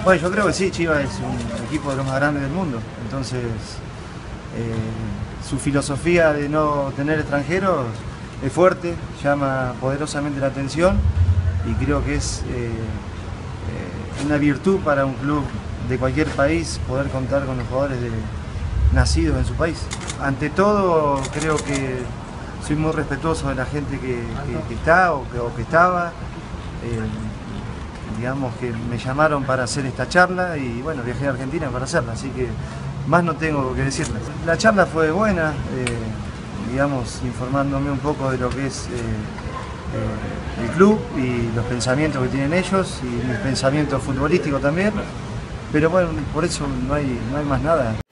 Bueno, yo creo que sí, Chivas es un equipo de los más grandes del mundo, entonces su filosofía de no tener extranjeros es fuerte, llama poderosamente la atención y creo que es una virtud para un club de cualquier país poder contar con los jugadores nacidos en su país. Ante todo, creo que soy muy respetuoso de la gente que está o que estaba. Digamos que me llamaron para hacer esta charla y bueno, viajé a Argentina para hacerla, así que más no tengo que decirles. La charla fue buena, digamos, informándome un poco de lo que es el club y los pensamientos que tienen ellos y mis pensamientos futbolísticos también, pero bueno, por eso no hay más nada.